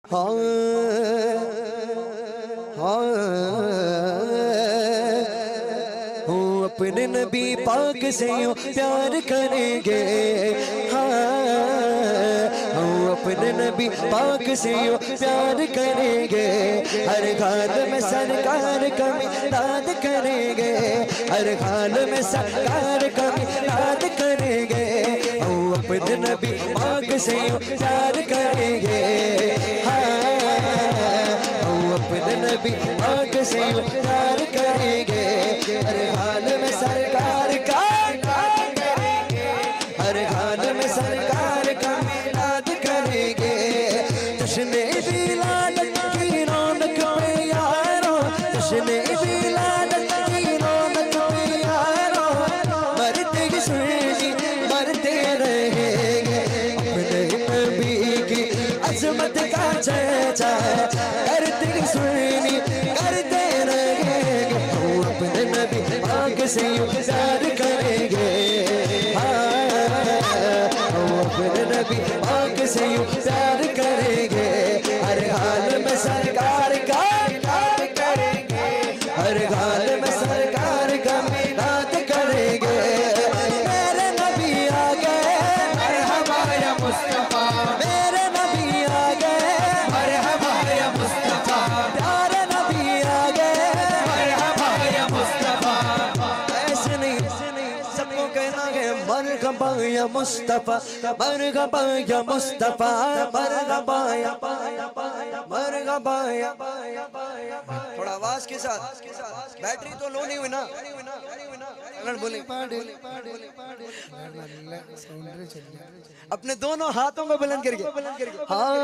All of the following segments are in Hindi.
हाँ हाँ अपने नबी पाक से यूं प्यार करेंगे। हाँ अपने नबी पाक से यूं प्यार करेंगे। हर हाल में सरकार का मिलाद करेंगे। हर हाल में सरकार का मिलाद करेंगे। अपने नबी पाक से यूं प्यार करेंगे। हाँ अपने नबी पाक से यूं प्यार करेंगे। हर हाल में सरकार का करेंगे। हर हाल में सरकार का मिलाद करेंगे। जश्न विलादत की रौनक पे यारो, जश्न विलादत की रौनक पे यारो, मरते ही सुनी मरते रहेंगे। अपने नबी की अजमत का चर्चा करते सुनी करते रहेंगे। अपने नबी पाक से यूं प्यार करेंगे। अपने नबी पाक से यूं प्यार करेंगे। हर हाल में सरकार का मिलाद करेंगे। हर हाल में सरकार का मिलाद करेंगे। मेरे नबी आ गए मरहबा या मुस्तफा। मेरे नबी आ गए मरहबा या मुस्तफा। प्यारे नबी आ गए मरहबा या मुस्तफा। ऐसे नहीं सबको कहना है मरहबा या मुस्तफा, मरहबा या मुस्तफा, मरहबा या मरहबा या। थोड़ा आवाज के साथ, बैटरी तो लो नहीं हुई ना। बोले अपने दोनों हाथों को बुलंद करके। हाँ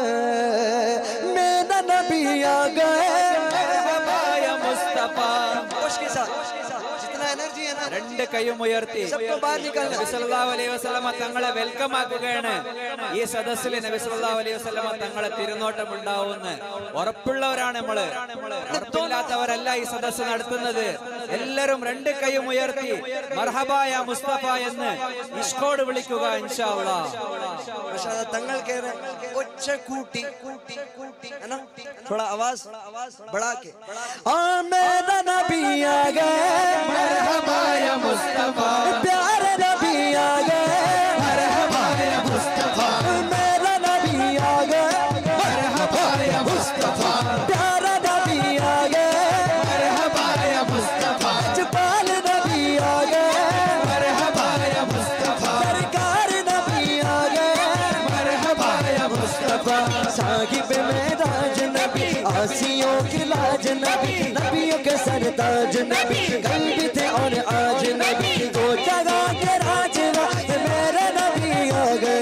मेरा नबी आ गए मरहबा या मुस्तफा। जोश के साथ जितना एनर्जी है ना, രണ്ട് കൈയും ഉയർത്തി सबको बाहर निकालना। നബി സല്ലല്ലാഹു അലൈഹി വസല്ലമ തങ്ങളെ വെൽക്കം ആക്കുകയാണ്। ഈ സദസ്സിൽ നബി സല്ലല്ലാഹു അലൈഹി വസല്ലമ തങ്ങളെ തിരുനോട്ടം ഉണ്ടാവുമെന്ന് ഉറപ്പുള്ളവരാണ് നമ്മള്. ഉറപ്പില്ലാത്തവരല്ല ഈ സദസ്സ് നടത്തുന്നത്. എല്ലാവരും രണ്ട് കൈയും ഉയർത്തി മർഹബാ യാ മുസ്തഫ എന്ന് ഇഷ്കോട് വിളിക്കുക ഇൻഷാ അല്ലാഹ്. माशाअल्लाह तंगल कह रहे उच्च कूटी है ना, थोड़ा आवाज बढ़ा के। मेरा नबी आ गए मरहबा या मुस्तफा। प्यारे नबी आ गए मरहबा या मुस्तफा। मेरा नबी आ गए मरहबा या मुस्तफा। प्यारा नबी आ गए मरहबा या मुस्तफा। जपाल नबी आ गए मरहबा या मुस्तफा। सरकार नबी आ गए मरहबा या मुस्तफा। साहिब मेराज नबी, आसियों की लाज नबी, नबियों के सरताज नबी, कल भी थे और आज नबी, दो जगह के राज मेरे नबी आ गए।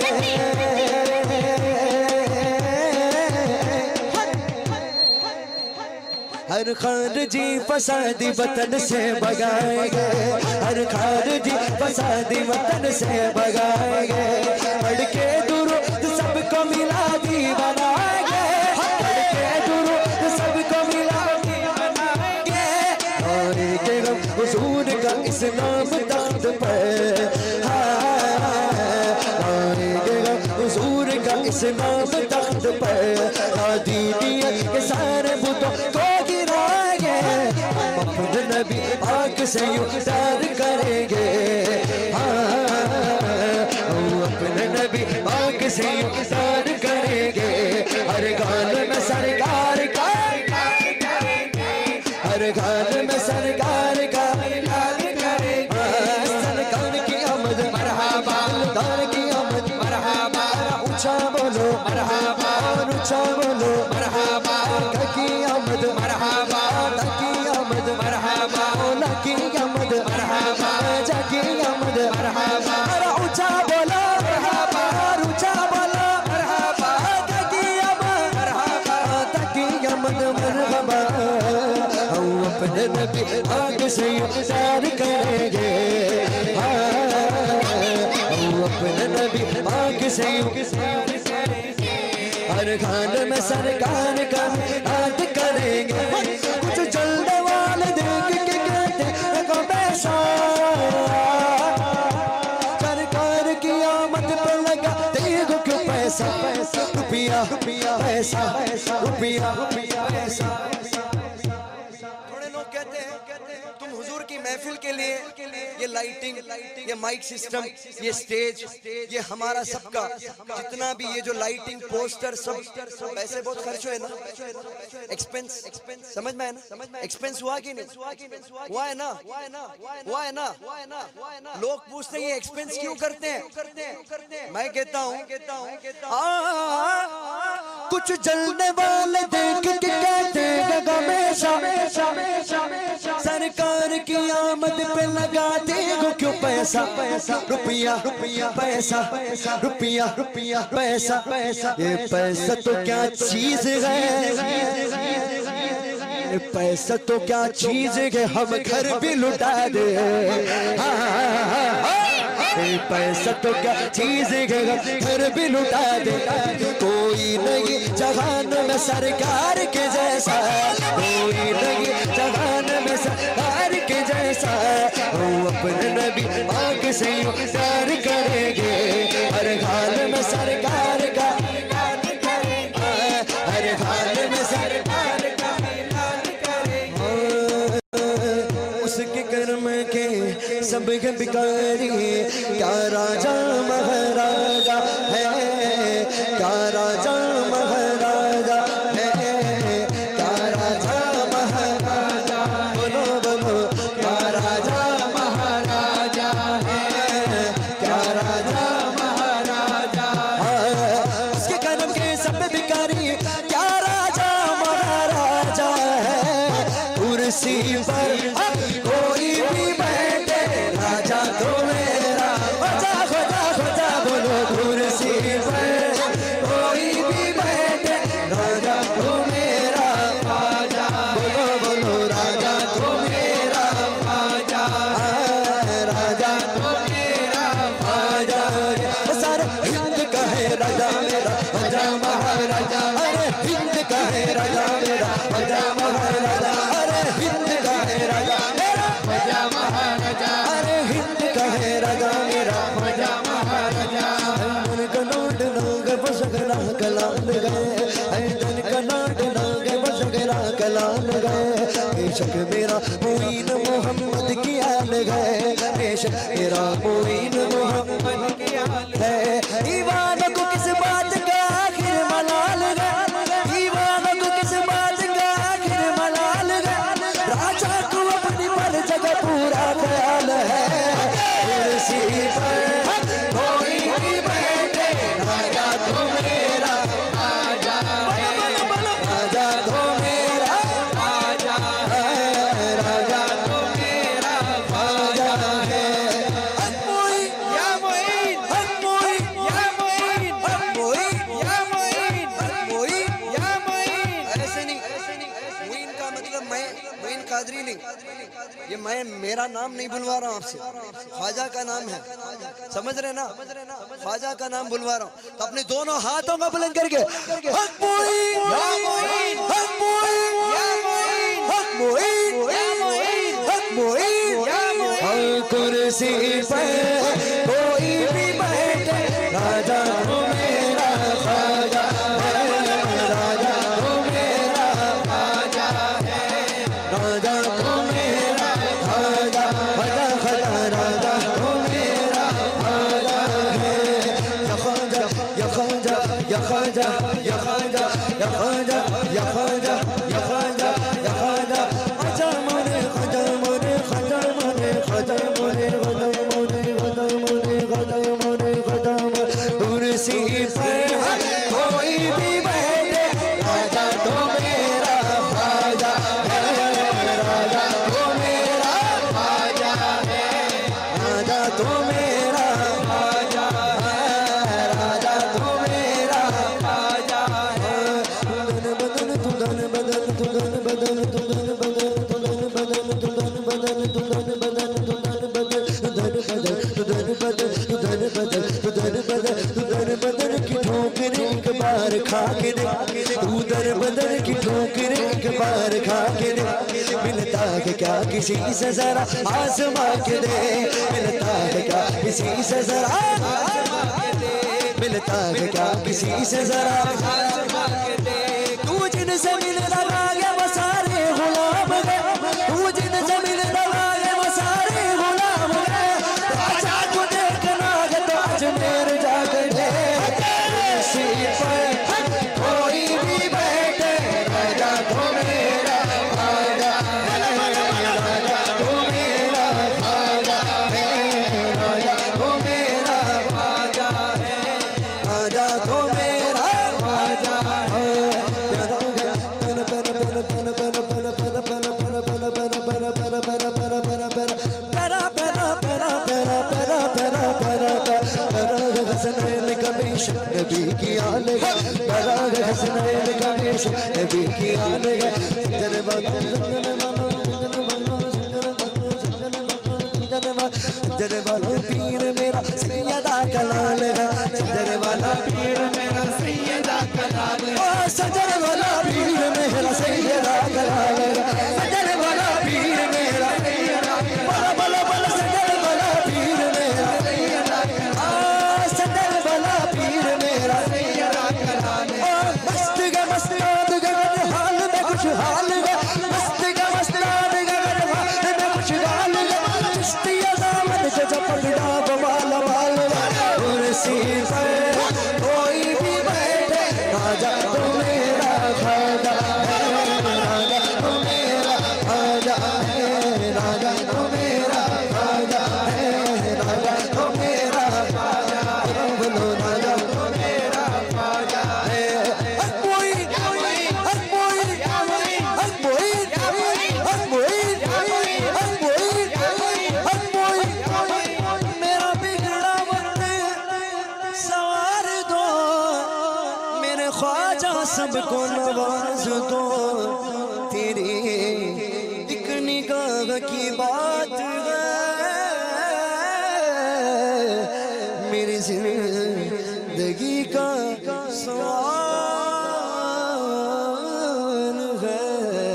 हर खारजी फसादी वतन से भगाएंगे। हर खारजी फसादी वतन से भगाएंगे। पढ़ के दुरूद सबको मिलादी बनाएंगे। पढ़ के दुरूद सबको मिलादी बनाएंगे। और के हुजूर का इस्लाम तख्त पर, और के हुजूर का इस्लाम तख्त पर, दीनियत के सारे बुतों को गिराएंगे। अपने नबी पाक से यूं प्यार करेंगे। अपने नबी पाक से यूं प्यार करेंगे। हर गाल में सरकार का करेंगे। हर गाल में सरकार का मिलाद करेंगे। सरकार की आमद मरहबा, सरकार की आमद मरहबा। ऊंचा बोलो मरहबा, ऊंचा बोलो मरहबा। की आमद मरहबा, की आमद मरहबा। ओला की आमद मरहबा, जाकी आमद मरहबा। ऊंचा बोलो मरहबा, ऊंचा बोलो मरहबा। की आमद मरहबा, की आमद मरहबा। हम अपने नबी पाक से प्यार करेंगे। हम अपने नबी पाक से हर खान में सरकार का याद करेंगे। कुछ जलने वाले देख के कहते को पैसा, सरकार की आमद पर लगा देखो क्यों पैसा। रुपया पैसा रुपया पैसा। थोड़े लोग कहते हैं तुम हुजूर की महफिल के लिए ये लाइटिंग, ये माइक सिस्टम, ये स्टेज, ये हमारा सबका जितना भी ये जो लाइटिंग पोस्टर सब पैसे बहुत खर्च हुए ना, एक्सपेंस समझ में है ना, एक्सपेंस हुआ कि नहीं हुआ है ना, हुआ है ना। लोग पूछते हैं ये एक्सपेंस क्यों करते हैं, मैं कहता हूँ कुछ जलने वाले देख के कहते हैं हमेशा सरकार की आमद पे लगाते हो क्यों पैसा रुपया पैसा रुपया पैसा। ये पैसा तो क्या चीज है, पैसा तो क्या चीज है, हम घर भी लुटा दे। पैसा तो क्या चीज है, घर भी लुटा दे। कोई नहीं जहान में सरकार के जैसा, कोई नहीं जहान में सरकार के जैसा। वो अपने नबी पाक से प्यार करेंगे, हर हाल में सरकार का हर हाल में सरकार का उसके कर्म के सब भिखारी। क्या राजा महाराजा है, क्या राजा महाराजा है, क्या राजा महाराजा, बोलो बोलो क्या राजा महाराजा है, क्या राजा महाराजा। उसके कर्म के सब भिखारी, क्या राजा महाराजा है। कुर्सी पर कोई भी बैठे, राजा तो मेरा खोजा खोजा खोजा, बोलो कुर्सी पर कोई भी बैठे, राजा तो मेरा राजा, बोलो बोलो राजा तो मेरा राजा, राजा तो मेरा राजा। सारे हिंद का है राजा मेरा, राजा महाराजा। अरे हिंद का है राजा मेरा, राजा महाराजा। अरे हिंद का है राजा मेरा, राजा महाराजा। अरे हिंद का है राजा मेरा, राजा महाराजा। धन का नोट नाग बसगरा कलाल गए, धन का नोट नाग बसगरा कलाल गए। बेशक मेरा मोइन मोहम्मद की आल गए, बेशक मेरा मोइन मोहम्मद की आल है। दीवानों को किस बात का आखिर मलाल गए, दीवानों को किस बात का आखिर मलाल गए। राजा को अपनी पर जगह पूरा ख्याल है। कुर्सी पर कोई भी बैठे, राजा तो मेरा राजा, राजा तो मेरा राजा, राजा तो मेरा राजा है। अनमोई या मोइन, अनमोई या मोइन, अनमोई या मोइन, अनमोई या मोइन। ऐसे नहीं, मोइन का मतलब मैं मोइन कादरी नहीं, ये मैं मेरा नाम नहीं बुलवा रहा हूँ आपसे, ख्वाजा का नाम है, समझ रहे ना, ख्वाजा का नाम बुलवा रहा हूँ। तो अपने दोनों हाथों का बुलंद करके हक मोइन या मोइन, हक मोइन या मोइन, हक मोइन या मोइन, हक मोइन या मोइन। कुर्सी पर कोई भी बैठे, राजा तो मेरा ख्वाजा है, राजा तो मेरा ख्वाजा है, राजा तो मेरा ख्वाजा, ख्वाजा ख्वाजा राजा तो मेरा ख्वाजा है। या ख्वाजा या ख्वाजा या ख्वाजा या ख्वाजा या ख्वाजा या ख्वाजा या ख्वाजा या ख्वाजा। ख्वाजा मोरे ख्वाजा मोरे ख्वाजा मोरे ख्वाजा मोरे ख्वाजा मोरे ख्वाजा मोरे ख्वाजा मोरे ख्वाजा मोरे। कुर्सी पर कोई भी बैठे, राजा तो मेरा ख्वाजा है, राजा तो मेरा ख्वाजा है, राजा तो मेरा ख्वाजा है, राजा तो मेरा ख्वाजा है। तुदन बदन तुदन बदन तुदन बदन तुदन बदन तुदन बदन तुदन बदन तुदन बदन तुदन बदन तुदन बदन तुदन बदन तुदन बदन तुदन बदन की ठोकर एक बार खा के दे, तुदन बदन की ठोकर एक बार खा के दे। मिलता है क्या किसी से जरा आसमां के दे, मिलता है क्या किसी से जरा आसमां के दे, मिलता है क्या किसी से जरा आसमां के दे। जिन जमीन लगाए वो सारे गुलाम है, तू जिन जमीन लगाए वो सारे गुलाम है। आजा तू देखना है तो अजमेर जागने इसी पर कोई भी बैठे, राजा तो मेरा राजा है, राजा तो मेरा राजा है, राजा तो मेरा राजा है, राजा तो मेरा राजा है। नबी की आने हसनैन कमीश नबी की आने जन वाला पीर मेरा सैयदा कलाल है, जन वाला पीर मेरा सैयदा कलाल है, सजन वाला पीर मेरा सैयदा कलाल है, सजन वाला पीर मेरा बला बला बला सजन वाला पीर मेरा सजन वाला पीर मेरा सैयदा कलाल है। मस्त गा मस्त हाल में कुछ हाल है, मस्त गा मस्त हाल में कुछ हाल है, चिश्ती अज़ामत जो पकड़ा वाला बाल कुर्सी पर कोई भी बैठे, राजा तो मेरा खाजा है, राजा तो मेरा खाजा है, राजा तो मेरा खाजा है, राजा तो मेरा खाजा है, बोलो राजा तो मेरा खाजा है। कोई मेरा बिगड़ा वक्त सवार दो, मेरे ख्वाजा सबको नवाज दो, तेरी एक निगाह की बात है, मेरी जिंदगी का सवाल है।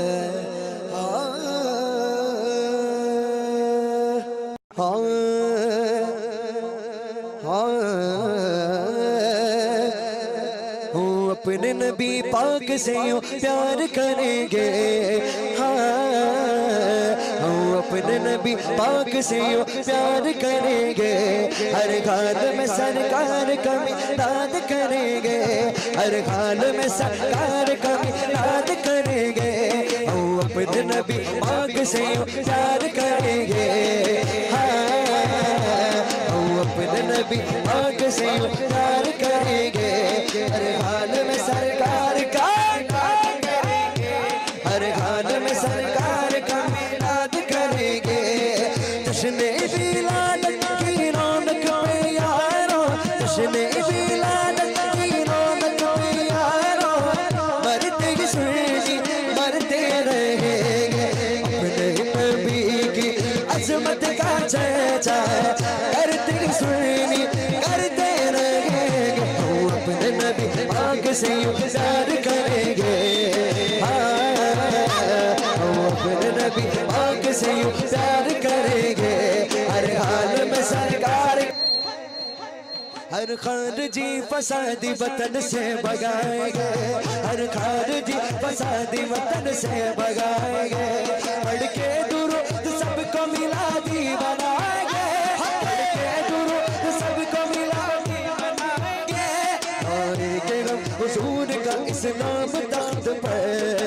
अपने नबी पाक से यूं प्यार करेंगे, हम अपने नबी पाक से यूं प्यार करेंगे, हर हाल में सरकार का मिलाद करेंगे, हर हाल में सरकार का मिलाद करेंगे, हम अपने नबी पाक से यूं प्यार करेंगे, हम अपने नबी पाक से यूं प्यार करेंगे, हर हाल में सरकार का करेंगे, हर हाल में सरकार का मिलाद करेंगे। जश्न-ए विलादत की रौनक में यारो, जश्न-ए विलादत की रौनक में यारो, मरते ही सुनी मरते रहेंगे, अपने नबी की अजमत का चर्चा करते ही सुनी करते रहेंगे, अपने नबी पाक से यूं प्यार करेंगे, अपने नबी पाक से यूं प्यार करेंगे, हर हाल में सरकार। हर खारजी फसादी वतन से भगाएंगे, हर खारजी फसादी वतन से भगाएंगे, पढ़ के दुरूद सबको मिलादी बनाएंगे, पढ़ के दुरूद सबको मिलादी बनाएंगे, और के हुजूर का इस्लाम तख्त पर,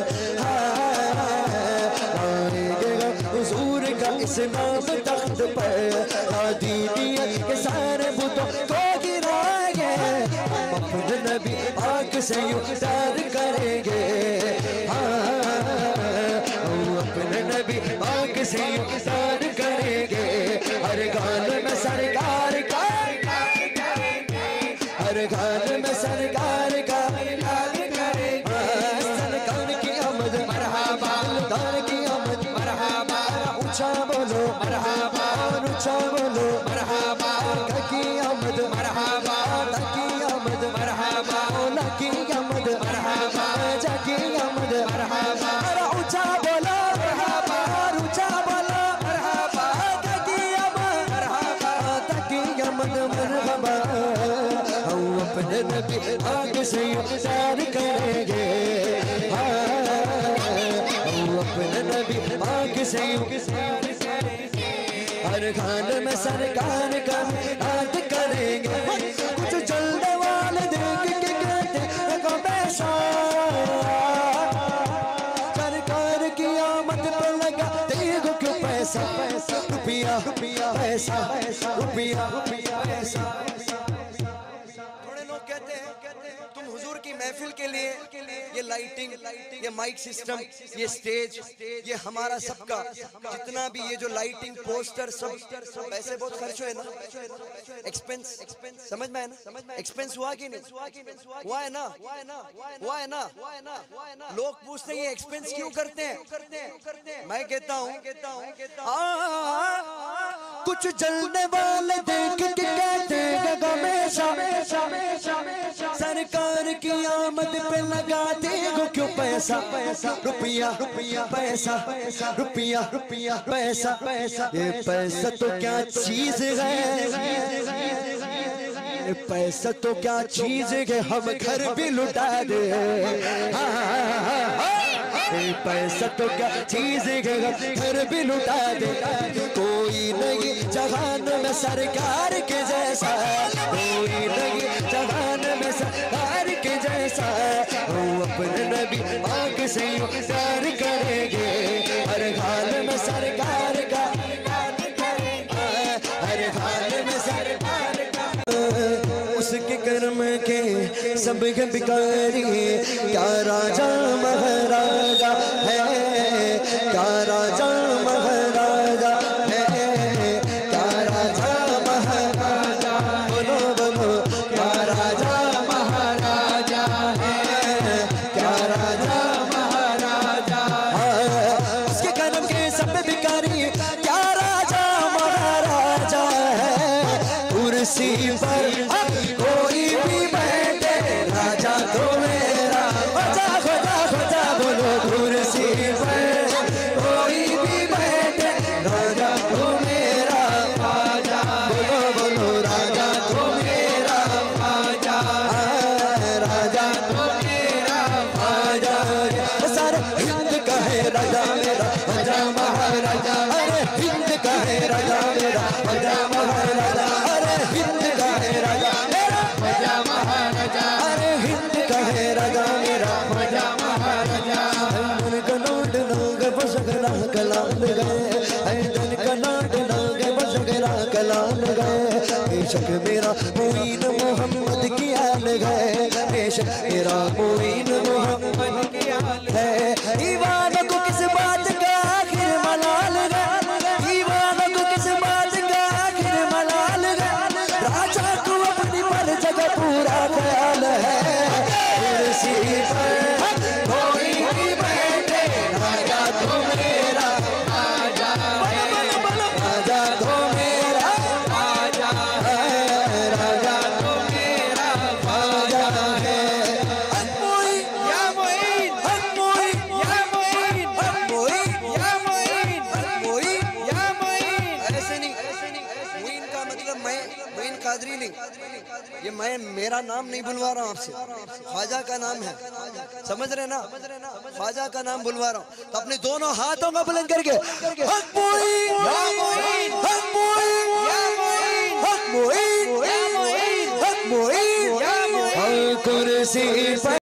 और के हुजूर का इस्लाम तख्त पर, दीनियत के सारे बुतों को गिराएंगे, अपने नबी पाक से यूं प्यार करेंगे, अपने नबी पाक से यूं प्यार करेंगे, हर गाल में सरकार का करेंगे, हर गाल में सरकार का मिलाद करेंगे, सरकार की आमद मरहबा, सरकार की आमद मरहबा, ऊंचा बोलो मरहबा, ऊंचा बोलो मरहबा, की आमद मरहबा, की आमद मरहबा, की आमद मरहबा, की आमद मरहबा, ऊंचा बोलो मरहबा, ऊंचा बोलो मरहबा, की आमद मरहबा, की आमद मरहबा, हम अपने नबी पाक से प्यार करेंगे। से हर हाल में सरकार का याद करेंगे। कुछ चलने वाले देख के कहते को पैसा, सरकार की आमद पर लगा देखो क्यों पैसा, रुपया पैसा, रुपया पैसा। थोड़े लोग कहते हैं तुम हुजूर की महफिल के लिए ये लाइटिंग, ये माइक सिस्टम, ये स्टेज, ये हमारा सबका जितना भी ये जो लाइटिंग, पोस्टर, सब पैसे बहुत खर्च हुए ना, एक्सपेंस, समझ में है ना, एक्सपेंस हुआ कि नहीं? हुआ है ना, हुआ है ना। लोग पूछते हैं ये एक्सपेंस क्यों करते हैं? मैं कहता हूँ कुछ जलने वाले देख के कहते हैं हमेशा सरकार की आमद पे लगाते हो क्यों पैसा, रुपया पैसा, रुपया पैसा। ये पैसा तो क्या चीज है, पैसा तो क्या चीज है, हम घर भी लुटा दे। पैसा तो क्या चीज है, घर भी लुटा दे। कोई नहीं जहान में सरकार के जैसा, कोई नहीं जहान में सरकार के जैसा। वो अपने नबी पाक से प्यार करेंगे, हर हाल में सरकार का, हर हाल में सरकार का। उसके कर्म के सब भिखारी, क्या राजा महाराजा है, क्या राजा महाराजा है, क्या राजा महाराजा, बोलो बोलो क्या राजा महाराजा है, क्या राजा महाराजा है। उसके कर्म के सब भिखारी, क्या राजा महाराजा है। कुर्सी पर कोई भी बैठे, राजा तो मेरा, बजा बजा बजा बोलो। कुर्सी पर कोई भी बैठे, राजा तो मेरा, राजा बोलो बोलो, राजा तो मेरा, राजा राजा तो मेरा, राजा। सारे हिंद का है राजा मेरा, राजा महाराजा। अरे हिंद का है राजा मेरा, राजा महाराजा। अरे हिंद का है राजा मेरा, राजा महाराजा। अरे हिंद का है राजा मेरा, राजा महाराजा। धन का नोट नाग बसगरा कलाल गए, धन का नोट नाग बसगरा कलाल गए। बेशक मेरा मोइन मोहम्मद की आल गए, बेशक मेरा मोइन मोहम्मद की आल है। ईमान को किस बात का आखिर मलाल गए, ईमान को किस बात का आखिर मलाल गए। राजा को अपनी पर जगह पूरा ख्याल है। कुर्सी पर कोई भी बैठे, राजा तो मेरा, राजा राजा तो मेरा, राजा राजा तो मेरा, राजा है। अनमोई या मोइन, अनमोई या मोइन, अनमोई या मोइन, अनमोई या मोइन। ऐसे नहीं, मोइन का मतलब मैं, मोइन कादरी नहीं, ये मैं मेरा नाम नहीं बुलवा रहा हूँ आपसे, ख्वाजा का नाम है, समझ रहे ना, ख्वाजा का नाम बुलवा रहा हूँ। तो अपने दोनों हाथों को बुलंद करके हक मोइन या मोइन, हक मोइन या मोइन, हक मोइन या मोइन, हक मोइन या मोइन। कुर्सी पर